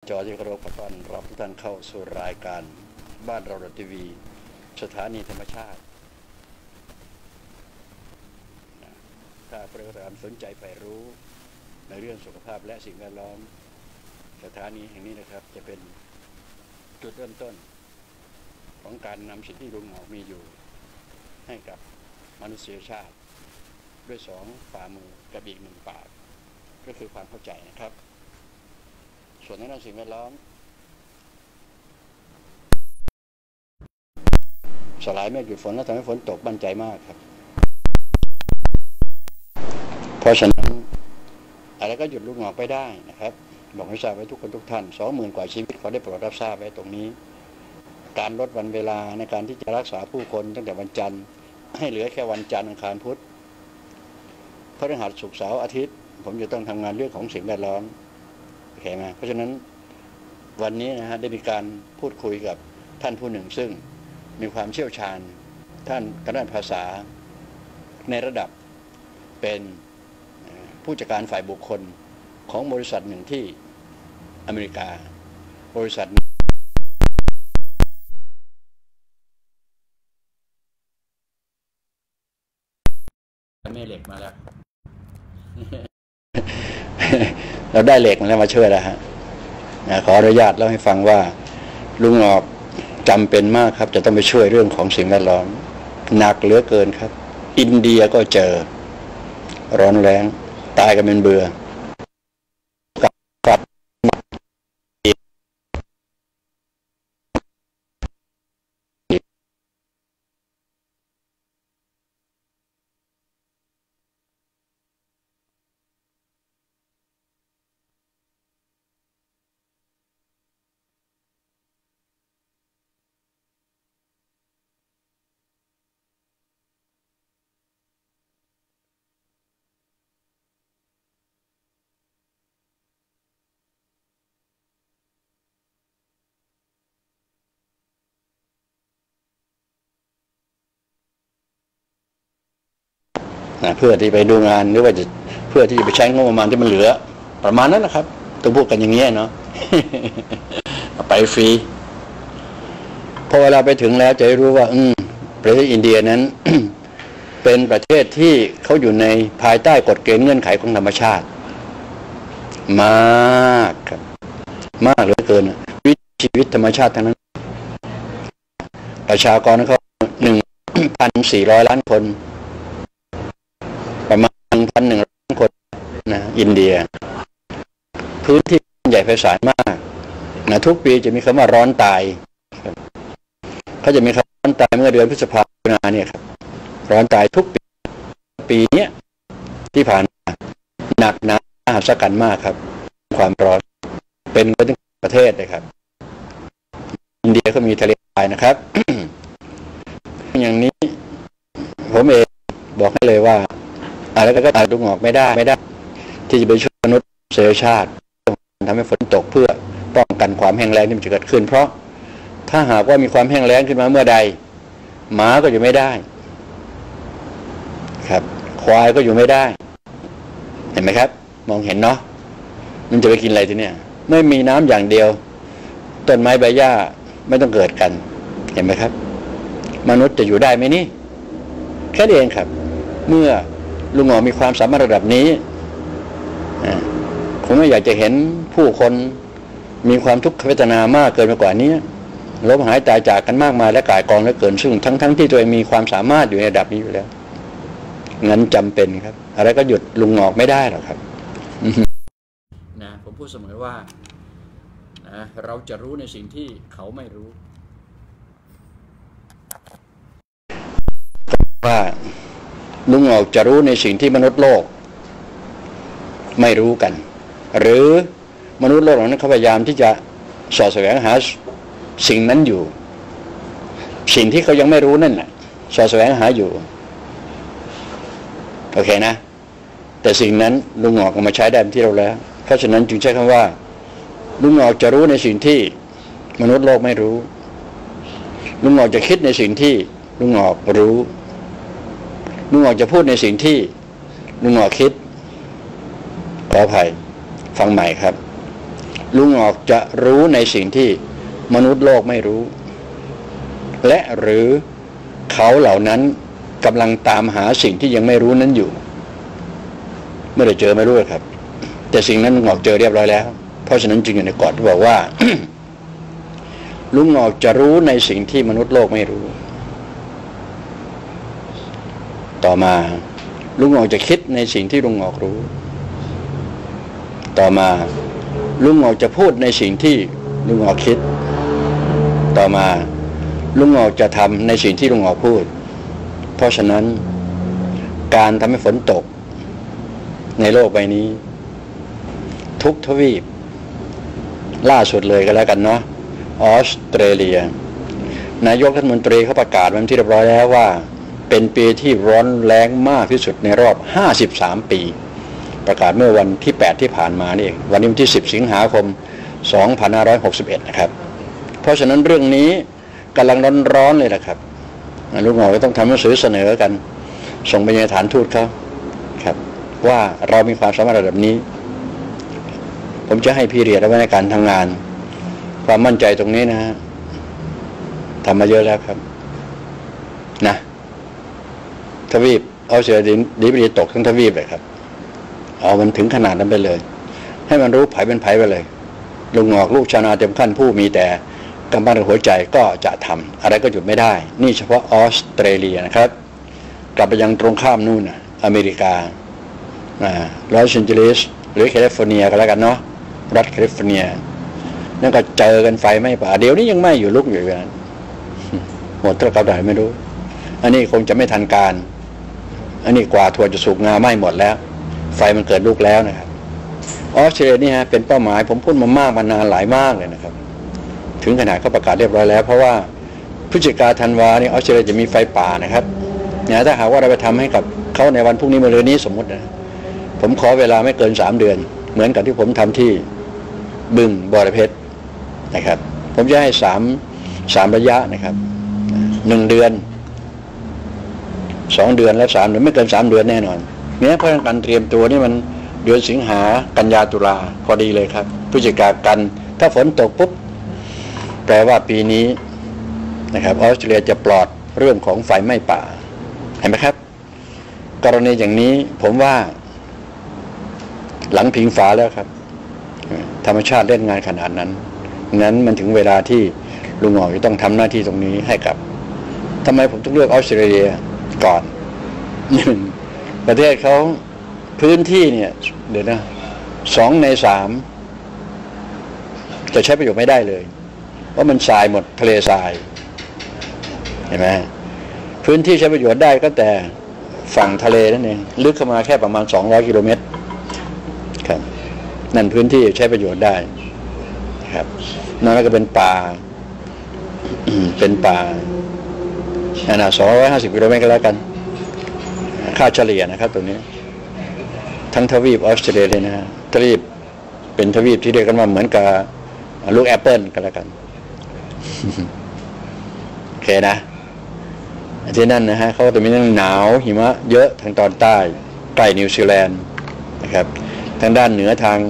จที่เคารพขอต้อนรับทุกท่านเข้าสู่รายการบ้านเราทีวีสถานีธรรมชาติถ้าเพื่อนๆสนใจใฝ่รู้ในเรื่องสุขภาพและสิ่งแวดล้อมสถานีแห่งนี้นะครับจะเป็นจุดเริ่มต้นของการนำสิ่งที่ลุงเหมามีอยู่ให้กับมนุษยชาติด้วย2 ฝ่ามือกับอีก1 ปากก็คือความเข้าใจนะครับส่วนในด้านสิ่งแวดล้อมสลายเมฆหยุดฝนและทำให้ฝนตกบั่นใจมากครับเพราะฉะนั้นอะไรก็หยุดลุกหงอกไปได้นะครับบอกให้ทราบไว้ทุกคนทุกท่าน 20,000 กว่าชีวิตขอได้โปรดรับทราบไว้ตรงนี้การลดวันเวลาในการที่จะรักษาผู้คนตั้งแต่วันจันทร์ให้เหลือแค่วันจันทร์อังคารพุธพฤหัสศุกร์เสาร์อาทิตย์ผมจะต้องทำงานเรื่องของสิ่งแวดล้อมโอเคไหมเพราะฉะนั้นวันนี้นะฮะได้มีการพูดคุยกับท่านผู้หนึ่งซึ่งมีความเชี่ยวชาญท่านด้านภาษาในระดับเป็นผู้จัดการฝ่ายบุคคลของบริษัทหนึ่งที่อเมริกาบริษัทแม่เหล็กมาแล้ว เราได้เหล็กมาแล้วมาช่วยแล้วฮะขออนุญาตเล่าให้ฟังว่าลุงหงอกจำเป็นมากครับจะต้องไปช่วยเรื่องของสิ่งแวดล้อมหนักเหลือเกินครับอินเดียก็เจอร้อนแรงตายกันเป็นเบื่อเพื่อที่ไปดูงานหรือว่าจะเพื่อที่จะไปใช้งบประมาณที่มันเหลือประมาณนั้นนะครับต้องพูดกันอย่างเงี้ยเนาะ ไปฟรีพอเวลาไปถึงแล้วจะได้รู้ว่าประเทศอินเดียนั้น เป็นประเทศที่เขาอยู่ในภายใต้กฎเกณฑ์เงื่อนไขของธรรมชาติมากครับมากเหลือเกินวิถีชีวิตธรรมชาติทั้งนั้นประชากรเขา 1,400 ล้านคนประมาณ 1,100 ล้านคนนะอินเดียพื้นที่ใหญ่ไพศาลมากนะทุกปีจะมีคำว่าร้อนตายเขาจะมีคำร้อนตายเมื่อเดือนพฤษภาคมเนี่ยครับร้อนตายทุกปีนี้ที่ผ่านมาหนักหนามหัศจรรย์มากครับความร้อนเป็นไปถึงประเทศเลยครับอินเดียก็มีทะเลทรายนะครับ อย่างนี้ผมเองบอกให้เลยว่าอะไรก็ตายลุกหงอกไม่ได้ที่จะไปช่วยมนุษยชาติทำให้ฝนตกเพื่อป้องกันความแห้งแล้งที่มันจะเกิดขึ้นเพราะถ้าหากว่ามีความแห้งแล้งขึ้นมาเมื่อใดหมาก็อยู่ไม่ได้ครับควายก็อยู่ไม่ได้เห็นไหมครับมองเห็นเนาะมันจะไปกินอะไรทีเนี้ยไม่มีน้ำอย่างเดียวต้นไม้ใบหญ้าไม่ต้องเกิดกันเห็นไหมครับมนุษย์จะอยู่ได้ไหมนี่แค่นี้เองครับเมื่อลุงหงอกมีความสามารถระดับนี้ผมไม่อยากจะเห็นผู้คนมีความทุกขเวทนามากเกินไปกว่านี้ล้มหายตายจากกันมากมายและก่ายกองเหลือเกินซึ่งทั้งที่ตัวเองมีความสามารถอยู่ในระดับนี้อยู่แล้วงั้นจำเป็นครับอะไรก็หยุดลุงหงอกไม่ได้หรอกครับนะผมพูดเสมอว่านะเราจะรู้ในสิ่งที่เขาไม่รู้ว่าลุงหงอกจะรู้ในสิ่งที่มนุษย์โลกไม่รู้กันหรือมนุษย์โลกนั้นเขาพยายามที่จะสอดแสวงหาสิ่งนั้นอยู่สิ่งที่เขายังไม่รู้นั่นน่ะสอดแสวงหาอยู่โอเคนะแต่สิ่งนั้นลุงหงอกเอามาใช้ได้ที่เราแล้วเพราะฉะนั้นจึงใช้คำว่าลุงหงอกจะรู้ในสิ่งที่มนุษย์โลกไม่รู้ลุงหงอกจะคิดในสิ่งที่ลุงหงอกรู้ลุงหงอกจะพูดในสิ่งที่ลุงหงอกคิดขออภัยฟังใหม่ครับลุงออกจะรู้ในสิ่งที่มนุษย์โลกไม่รู้และหรือเขาเหล่านั้นกำลังตามหาสิ่งที่ยังไม่รู้นั้นอยู่ไม่ได้เจอไม่รู้ครับแต่สิ่งนั้นลุงออกเจอเรียบร้อยแล้วเพราะฉะนั้นจึงอยู่ในกฎที่บอกว่า ลุงออกจะรู้ในสิ่งที่มนุษย์โลกไม่รู้ต่อมาลุงออกจะคิดในสิ่งที่ลุงออกรู้ต่อมาลุงออกจะพูดในสิ่งที่ลุงออกคิดต่อมาลุงออกจะทำในสิ่งที่ลุงออกพูดเพราะฉะนั้นการทำให้ฝนตกในโลกใบนี้ทุกทวีปล่าสุดเลยก็แล้วกันเนาะออสเตรเลียนายกรัฐมนตรีเขาประกาศวันที่เรียบร้อยแล้วว่าเป็นปีที่ร้อนแรงมากที่สุดในรอบ53ปีประกาศเมื่อวันที่8ที่ผ่านมานี่เองวันนี้วันที่10สิงหาคม2561นะครับเพราะฉะนั้นเรื่องนี้กำลังร้อนๆเลยนะครับลูกหมอก็ต้องทำหนังสือเสนอกันส่งไปยังสถานทูตเขาครับว่าเรามีความสามารถระดับนี้ผมจะให้พี่เรียนไว้ในการทำงานความมั่นใจตรงนี้นะฮะทำมาเยอะแล้วครับนะทวีปออสเตรเลียดีบรีตกทั้งทวีปเลยครับเอามันถึงขนาดนั้นไปเลยให้มันรู้ไผเป็นไผไปเลยลุงงอกลูกชาวนาเต็มขั้นผู้มีแต่กำลังหัวใจก็จะทำอะไรก็หยุดไม่ได้นี่เฉพาะออสเตรเลียนะครับกลับไปยังตรงข้ามนู่นอเมริกาลอสแอนเจลิสหรือแคลิฟอร์เนียก็แล้วกันเนาะรัฐแคลิฟอร์เนียนั่นก็เจอกันไฟไหม้ป่าเดี๋ยวนี้ยังไหม้อยู่ลุกอยู่อย่างนั้นหมดเท่ากับใดไม่รู้อันนี้คงจะไม่ทันการอันนี้กว่าถั่วจะสุกงาไหม้หมดแล้วไฟมันเกิดลุกแล้วนะครับออสเตรเลียนี่ฮะเป็นเป้าหมายผมพูดมามากมานานหลายมากเลยนะครับถึงขนาดเขาประกาศเรียบร้อยแล้วเพราะว่าพฤศจิกาธันวาเนี่ยออสเตรเลียจะมีไฟป่านะครับเนี่ยถ้าหากว่าเราไปทำให้กับเขาในวันพรุ่งนี้มะรืนนี้สมมตินะผมขอเวลาไม่เกิน3 เดือนเหมือนกับที่ผมทำที่บึงบอระเพ็ดนะครับผมจะให้3ระยะนะครับ1 เดือน2 เดือนและ3 เดือนไม่เกิน3 เดือนแน่นอนเนี่ยเพราะการเตรียมตัวนี่มันเดือนสิงหากันยาตุลาพอดีเลยครับพฤศจิกากันถ้าฝนตกปุ๊บแปลว่าปีนี้นะครับออสเตรเลียจะปลอดเรื่องของไฟไหม้ป่าเห็นไหมครับกรณีอย่างนี้ผมว่าหลังพิงฝาแล้วครับธรรมชาติเล่นงานขนาดนั้นงั้นมันถึงเวลาที่ลุงหงอกจะต้องทำหน้าที่ตรงนี้ให้กับทำไมผมต้องเลือกออสเตรเลียก่อน1ประเทศเขาพื้นที่เนี่ยเดี๋ยวนะ2 ใน 3จะใช้ประโยชน์ไม่ได้เลยเพราะมันทรายหมดทะเลทรายเห็นไหมพื้นที่ใช้ประโยชน์ได้ก็แต่ฝั่งทะเลนั่นเองลึกเข้ามาแค่ประมาณ200 กิโลเมตรครับนั่นพื้นที่ใช้ประโยชน์ได้ครับนั่นก็เป็นป่าเป็นป่าขนาด250 กิโลเมตรก็แล้วกันค่าเฉลี่ยนะครับตรงนี้ทั้งทวีปออสเตรเลียเลยนะฮะทวีปเป็นทวีปที่เรียกกันว่าเหมือนกับลูกแอปเปิลกันแล้วกันโอเคนะที่นั่นนะฮะเขาจะมีทั้งหนาวหิมะเยอะทางตอนใต้ใกล้นิวซีแลนด์นะครับทางด้านเหนือทาง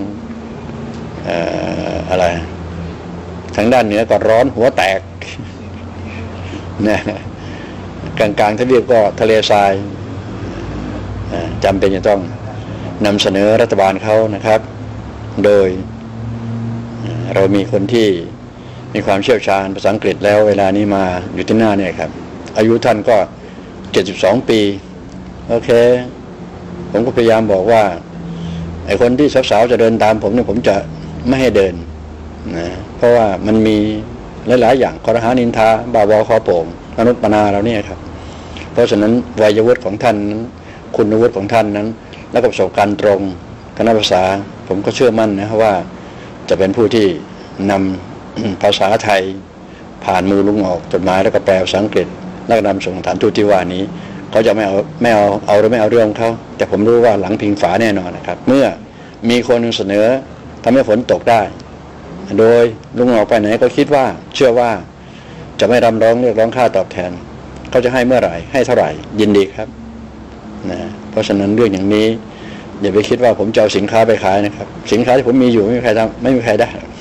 อะไรทางด้านเหนือก็ร้อนหัวแตกนะกลางทวีปก็ทะเลทรายจำเป็นจะต้องนำเสนอรัฐบาลเขานะครับโดยเรามีคนที่มีความเชี่ยวชาญภาษาอังกฤษแล้วเวลานี้มาอยู่ที่หน้าเนี่ยครับอายุท่านก็72 ปีโอเคผมก็พยายามบอกว่าไอ้คนที่สาวๆจะเดินตามผมเนี่ยผมจะไม่ให้เดินนะเพราะว่ามันมีหลายๆอย่างคอรหานินทาบาบอคอโป่งมนุษย์ปนาเราเนี่ยครับเพราะฉะนั้นวัยวุฒิของท่านคุณวุฒิของท่านนั้นและประสบการณ์ตรงคณะภาษาผมก็เชื่อมั่นนะว่าจะเป็นผู้ที่นำภาษาไทยผ่านมือลุงออกจดหมายแล้วก็แปลภาษาอังกฤษแล้วก็นำส่งสถานทูตที่ว่านี้เขาจะไม่เอาหรือไม่เอาเรื่องเขาแต่ผมรู้ว่าหลังพิงฝาแน่นอนนะครับเมื่อมีคนเสนอทำให้ฝนตกได้โดยลุงออกไปไหนก็คิดว่าเชื่อว่าจะไม่รำร้องเรียกร้องค่าตอบแทนเขาจะให้เมื่อไหร่ให้เท่าไหร่ยินดีครับนะเพราะฉะนั้นเรื่องอย่างนี้อย่าไปคิดว่าผมจะเอาสินค้าไปขายนะครับสินค้าที่ผมมีอยู่ไม่มีใครทำไม่มีใครได้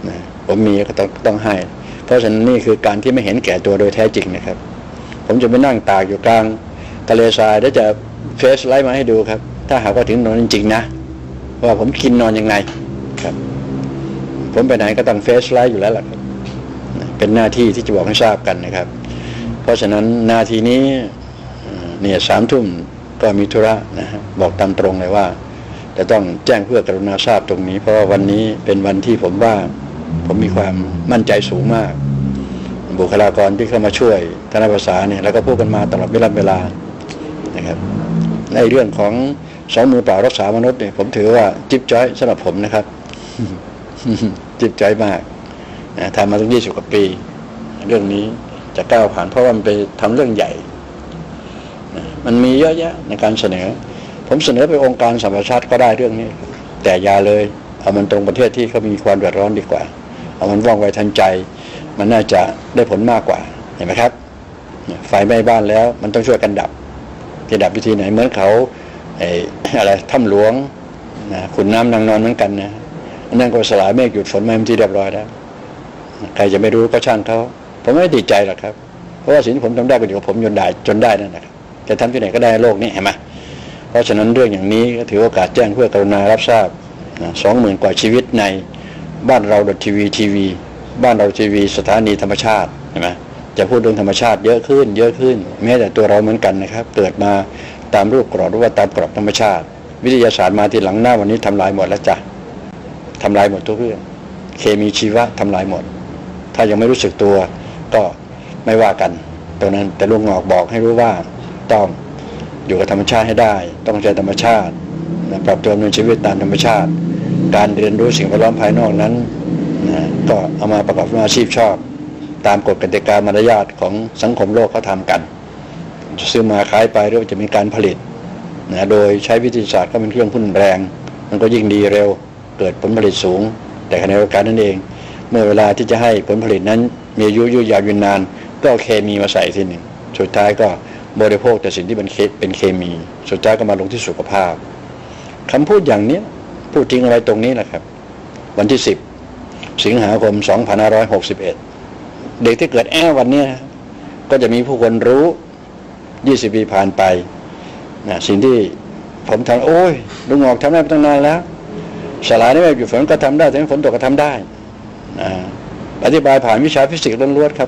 นะผมมีก็ต้องให้เพราะฉะนั้นนี่คือการที่ไม่เห็นแก่ตัวโดยแท้จริงนะครับผมจะไปนั่งตากอยู่กลางทะเลทรายแล้วจะเฟซไลฟ์มาให้ดูครับถ้าหากว่าถึงนอนจริงๆนะว่าผมกินนอนยังไงครับผมไปไหนก็ต้องเฟซไลฟ์อยู่แล้วล่ะครับเป็นหน้าที่ที่จะบอกให้ทราบกันนะครับเพราะฉะนั้นนาทีนี้เนี่ย3 ทุ่มก็มีธุระนะฮะบอกตามตรงเลยว่าจะต้องแจ้งเพื่อกรุณาทราบตรงนี้เพราะว่าวันนี้เป็นวันที่ผมว่าผมมีความมั่นใจสูงมากบุคลากรที่เข้ามาช่วยทนายภาษาเนี่ยแล้วก็พูดกันมาตลอดเวลานะครับในเรื่องของ2 มือเปล่ารักษามนุษย์เนี่ยผมถือว่าจิ๊บจ้อยสำหรับผมนะครับ จิ๊บจ้อยมากทำมาตั้ง20 กว่าปีเรื่องนี้จะก้าวผ่านเพราะว่ามันไปทำเรื่องใหญ่มันมีเยอะแยะในการเสนอผมเสนอไปองค์การสหประชาชาติก็ได้เรื่องนี้แต่อย่าเลยเอามันตรงประเทศที่เขามีความเดือดร้อนดีกว่าเอามันว่องไวทันใจมันน่าจะได้ผลมากกว่าเห็นไหมครับไฟไหม้บ้านแล้วมันต้องช่วยกันดับจะดับวิธีไหนเหมือนเขาอะไรถ้ำหลวงนะขุนน้ำนางนอนเหมือนกันนะนั่นก็สลายเมฆหยุดฝนมาที่เรียบร้อยแล้วใครจะไม่รู้ก็ช่างเขาผมไม่ติดใจหรอกครับเพราะว่าสิ่งที่ผมทำได้ก็อยู่กับผมจนได้นั่นแหละจะทำที่ไหนก็ได้โลกนี้เห็นไหมเพราะฉะนั้นเรื่องอย่างนี้ก็ถือโอกาสแจ้งเพื่อกรุณารับทราบ20,000 กว่าชีวิตในบ้านเราทีวีบ้านเราทีวีสถานีธรรมชาติเห็นไหมจะพูดเรื่องธรรมชาติเยอะขึ้นแม้แต่ตัวเราเหมือนกันนะครับเกิดมาตามรูปกรอบหรือว่าตามกรอบธรรมชาติวิทยาศาสตร์มาทีหลังหน้าวันนี้ทำลายหมดแล้วจ้ะทำลายหมดทุกเรื่องเคมีชีวะทำลายหมดถ้ายังไม่รู้สึกตัวก็ไม่ว่ากันตรงนั้นแต่ลุงงอกบอกให้รู้ว่าต้องอยู่กับธรรมชาติให้ได้ต้องใจธรรมชาติปรับตัวดำเนินชีวิตตามธรรมชาติการเรียนรู้สิ่งแวดล้อมภายนอกนั้นก็เอามาประกอบอาชีพชอบตามกฎกติกามารยาทของสังคมโลกเขาทำกันซื้อมาขายไปหรือว่าจะมีการผลิตโดยใช้วิทยาศาสตร์ก็เป็นเครื่องพุ่นแรงมันก็ยิ่งดีเร็วเกิดผลผลิตสูงแต่ขณะเดียวกันนั่นเองเมื่อเวลาที่จะให้ผลผลิตนั้นมีอายุยืดยาวยืนนานก็เอาเคมีมาใส่ทีหนึ่งสุดท้ายก็บริโภคแต่สิ่งที่เป็นเคมีสุดท้ายก็มาลงที่สุขภาพคำพูดอย่างนี้พูดจริงอะไรตรงนี้แหละครับวันที่10 สิงหาคม 2561เด็กที่เกิดวันนี้ก็จะมีผู้คนรู้20 ปีผ่านไปสิ่งที่ผมทำโอ้ยลุงงอกทำได้มาตั้งนานแล้วสลายในแบบอยู่ฝนก็ทำได้แต่ฝนตกก็ทำได้อธิบายผ่านวิชาฟิสิกส์ล้วนๆครับ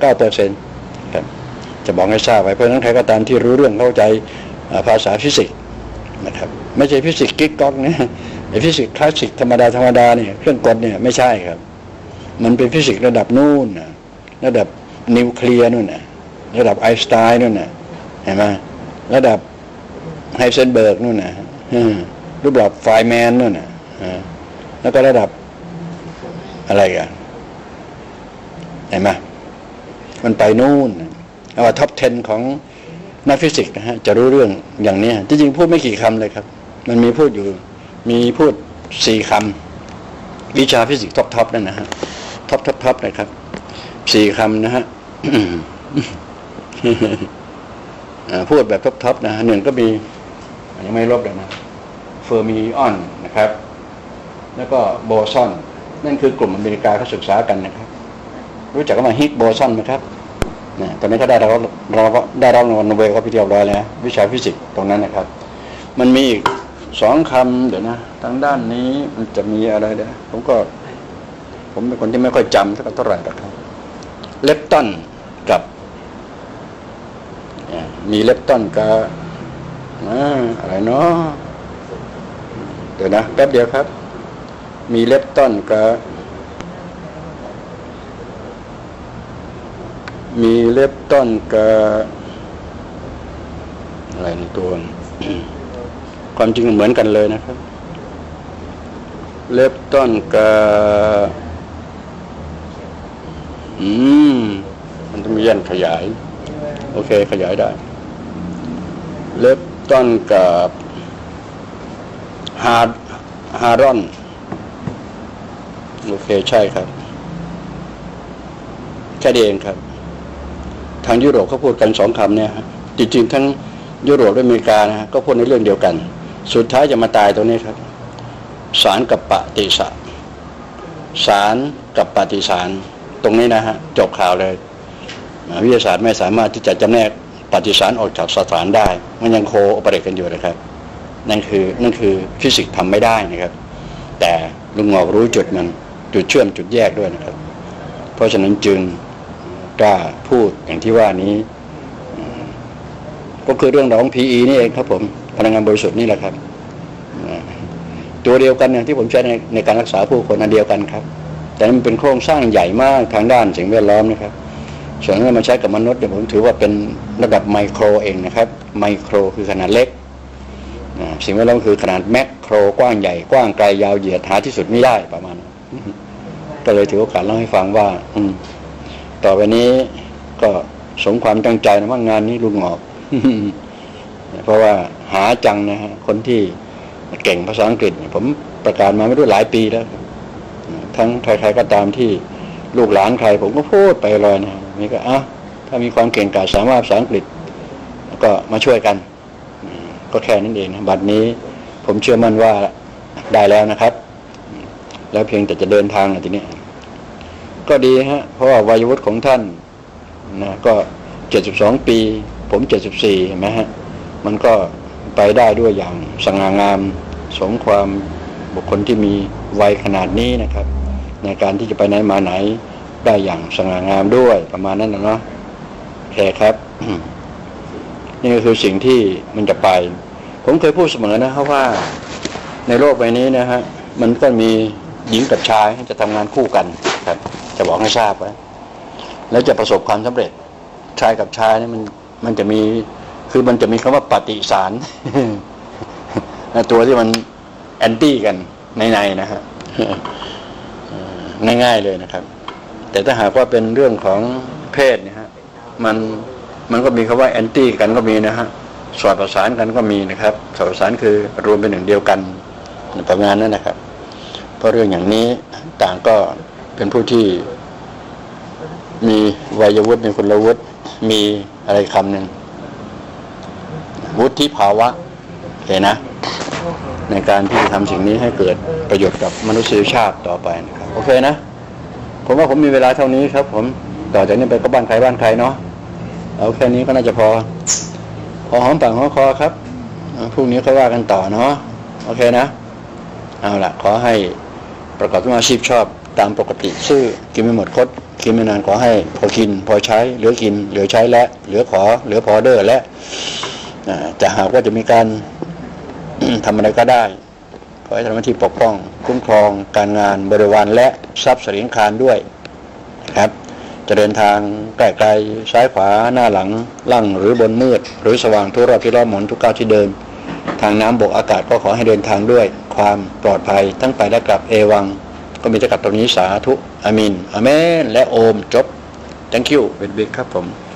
99% ครับจะบอกให้ทราบไว้เพราะฉะนั้นใครก็ตามที่รู้เรื่องเข้าใจภาษาฟิสิกส์นะครับไม่ใช่ฟิสิกส์กิ๊กก๊อกนะไอ้ฟิสิกส์คลาสสิกธรรมดาเนี่ยเครื่องกลเนี่ยไม่ใช่ครับมันเป็นฟิสิกส์ระดับนู่นระดับนิวเคลียร์นู่นระดับไอน์สไตน์นู่นเห็นไหมระดับไฮเซนเบิร์กนู่นรูปแบบไฟแมนนู่นแล้วก็ระดับอะไรกันเห็นไหมมันไปนู่นเอาว่าท็อป 10 ของนักฟิสิกส์นะฮะจะรู้เรื่องอย่างนี้จริงๆพูดไม่กี่คำเลยครับมันมีพูด4 คำวิชาฟิสิกส์ท็อปนั่นนะฮะท็อปนะครับ4 คำนะฮะ พูดแบบท็อปนะหนึ่งก็มียังไม่ลบเลยนะเฟอร์มิออนนะครับแล้วก็โบซอนนั่นคือกลุ่มอเมริกาเขาศึกษากันนะครับรู้จักกันมาฮิกโบซอนไหมครับตอนนี้เขาได้รับรางวัลโนเบลก็ไปเรียบร้อยแล้ววิชาฟิสิกส์ตรงนั้นนะครับมันมีอีก2 คำเดี๋ยวนะทางด้านนี้มันจะมีอะไรเดี๋ยวผมเป็นคนที่ไม่ค่อยจำเท่าไหร่หรอกครับเลปตันกับมีเลปตันกับอะไรเนาะเดี๋ยวนะแป๊บเดียวครับมีเลปตันกับอะไรในตัว ความจริงเหมือนกันเลยนะครับเลปตันกับมันต้องมียันขยายโอเคขยายได้เลปตันกับฮารอนโอเคใช่ครับแค่นี้เองครับทางยุโรปเขาพูดกัน2 คำเนี่ยจริงๆทั้งยุโรปและอเมริกานะก็พูดในเรื่องเดียวกันสุดท้ายจะมาตายตรงนี้ครับสารกับปฏิสะสารกับปฏิสารตรงนี้นะฮะจบข่าวเลยวิทยาศาสตร์ไม่สามารถที่จะจำแนกปฏิสารออกจากสสารได้มันยังโคโอเปเรตกันอยู่นะครับนั่นคือฟิสิกส์ทำไม่ได้นะครับแต่ลุงงอกรู้จุดมันจุดเชื่อมจุดแยกด้วยนะครับเพราะฉะนั้นจึงกล้าพูดอย่างที่ว่านี้ก็คือเรื่องของ PE นี่เองครับผมพลังงานบริสุทธิ์นี่แหละครับตัวเดียวกันอย่างที่ผมใช้ในการรักษาผู้คนอันเดียวกันครับแต่มันเป็นโครงสร้างใหญ่มากทางด้านสิ่งแวดล้อมนะครับส่วนที่มาใช้กับมนุษย์เนี่ยผมถือว่าเป็นระดับไมโครเองนะครับไมโครคือขนาดเล็กสิ่งแวดล้อมคือขนาดแมคโครกว้างใหญ่กว้างไกลยาวเหยียดหาที่สุดไม่ได้ประมาณก็เลยถือโอกาสเล่าให้ฟังว่าต่อไปนี้ก็สมความตั้งใจนะว่างานนี้ลุงงอกเพราะว่าหาจังนะฮะคนที่เก่งภาษาอังกฤษผมประกาศมาไม่รู้หลายปีแล้วทั้งใครๆก็ตามที่ลูกหลานใครผมก็พูดไปลอยนะนี่ก็ถ้ามีความเก่งกาจสามารถภาษาอังกฤษก็มาช่วยกันก็แค่นั้นเองนะบัดนี้ผมเชื่อมั่นว่าได้แล้วนะครับแล้วเพียงแต่จะเดินทางทีนี้ก็ดีฮะเพราะว่าวัยวุฒิของท่านนะก็72ปีผม74เห็นไหมฮะมันก็ไปได้ด้วยอย่างสง่างามสมความบุคคลที่มีวัยขนาดนี้นะครับในการที่จะไปไหนมาไหนได้อย่างสง่างามด้วยประมาณนั้นนะเนาะโอเคครับนี่ก็คือสิ่งที่มันจะไปผมเคยพูดเสมอนะครับว่าในโลกใบนี้นะฮะมันก็มีหญิงกับชายจะทำงานคู่กันครับจะบอกให้ทราบไว้แล้วจะประสบความสำเร็จชายกับชายนี่มันจะมีคือมันจะมีคำว่าปฏิสาร ตัวที่มันแอนตี้กันในนะฮะ ง่ายๆเลยนะครับแต่ถ้าหากว่าเป็นเรื่องของเพศเนี่ยฮะมันก็มีคำว่าแอนตี้กันก็มีนะฮะสอดประสานกันก็มีนะครับสอดประสานคือรวมเป็นหนึ่งเดียวกันประมาณนั้นนะครับเพราะเรื่องอย่างนี้ต่างก็เป็นผู้ที่มีวัยวุฒิมีคุณวุฒิมีอะไรคำหนึ่งวุฒิภาวะเห็นนะในการที่จะทำสิ่งนี้ให้เกิดประโยชน์กับมนุษยชาติต่อไปนะครับโอเคนะผมว่าผมมีเวลาเท่านี้ครับผมต่อจากนี้ไปก็บ้านใครบ้านใครเนาะเอาแค่นี้ก็น่าจะพอหอมปากหอมคอครับพรุ่งนี้ค่อยว่ากันต่อเนาะโอเคนะเอาล่ะขอให้ประกอบอาชีพชอบตามปกติซื่อกินไม่หมดคดกินไม่นานขอให้พอกินพอใช้เหลือกินเหลือใช้และเหลือพอเดอร์และจะหากว่าจะมีการ ทำอะไรก็ได้ขอให้ทำหน้าที่ปกป้องคุ้มครองการงานบริวารและทรัพย์สินคารด้วยครับจะเดินทางใกล้ๆซ้ายขวาหน้าหลังล่างหรือบนมืดหรือสว่างทุกรอบที่รอบหมุนทุกก้าวที่เดินทางน้ำบกอากาศก็ขอให้เดินทางด้วยความปลอดภัยทั้งไปและกลับเอวังก็มีแต่กับตรงนี้สาธุอามินอาเมนและโอมจบ thank you เวทบิกครับผม